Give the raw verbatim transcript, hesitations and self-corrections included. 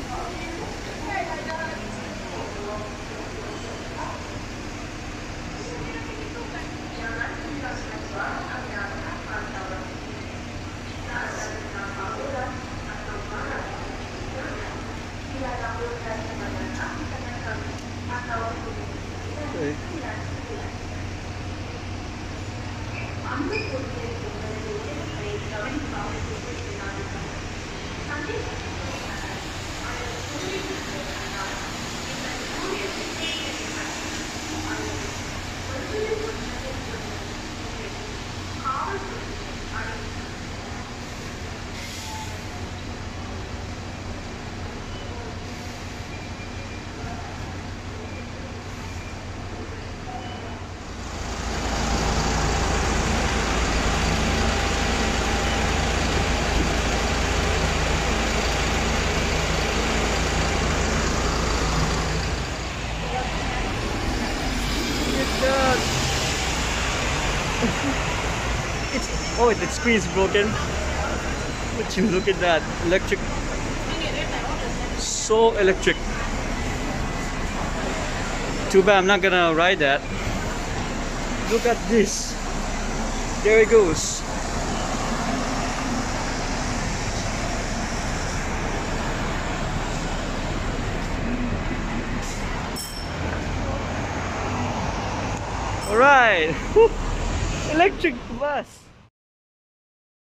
It's, oh, the screen's broken. But you look at that electric, so electric. Too bad I'm not gonna ride that. Look at this. There it goes. All right. Electric bus.